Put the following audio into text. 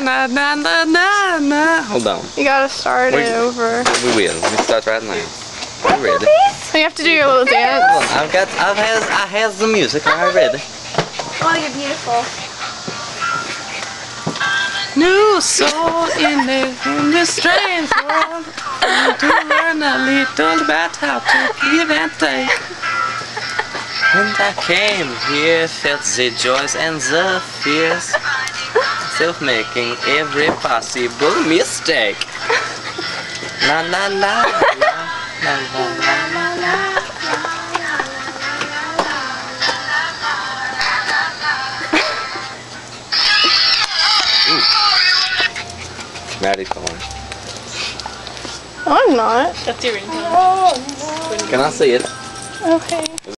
na na na na na. Hold on. You gotta start it over. We will. We start right now. Are you ready? So you have to do your little dance. Hold on. I have the music. Are you ready? Oh, you're beautiful. New soul in the strange world. To learn a little about how to give and take. When I came here, felt the joys and the fears, self-making every possible mistake. La la la la la la la la. Ready for one? I'm not. That's your ringtone. Oh, Can I see it? no. Okay.